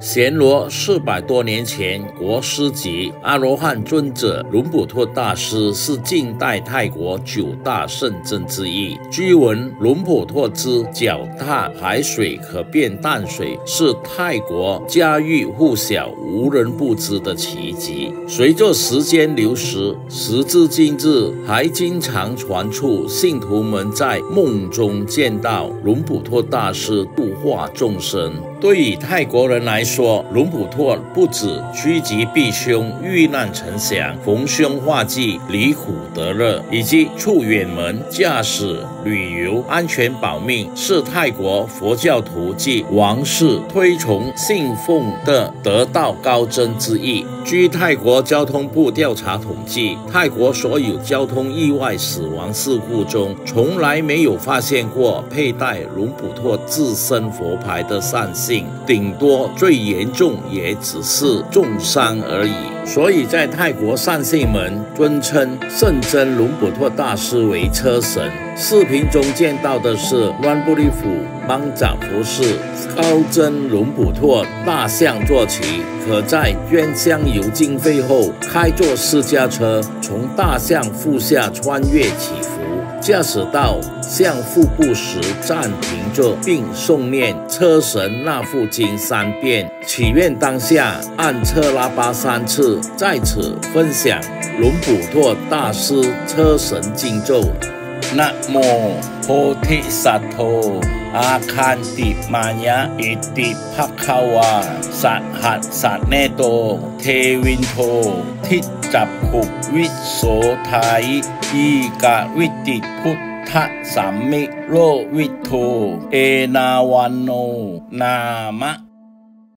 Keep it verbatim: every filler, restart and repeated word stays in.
暹罗四百多年前国师级阿罗汉尊者伦普托大师是近代泰国九大圣真之一。据闻伦普托之脚踏海水可变淡水，是泰国家喻户晓、无人不知的奇迹。随着时间流逝，时至今日，还经常传出信徒们在梦中见到伦普托大师度化众生。对于泰国人来说，伦普托不止趋吉避凶、遇难成祥、逢凶化吉、离苦得乐，以及出远门、驾驶、旅游、安全保命，是泰国佛教徒及王室推崇信奉的得道高僧之一。据泰国交通部调查统计，泰国所有交通意外死亡事故中，从来没有发现过佩戴伦普托自身佛牌的善信，顶多最严重也只是重伤而已。所以在泰国善信们尊称圣真伦普托大师为车神。视频中见到的是乱布利府邦扎佛寺高真伦普托大象坐骑，可在捐香油经费后，开坐私家车从大象腹下穿越起伏，驾驶到象腹部时暂停着，并诵念车神那腹经三遍，祈愿当下按车喇叭三次，在此分享伦普托大师车神经咒。นะโมโพธิสัตโธอาคันติมายะอิติภคะวาสัทหัสสะเนโตเทวินโททิจับขุวิโสทายอีกะวิติพุทธสัมมิโลวิโทเอนาวันโนนามะ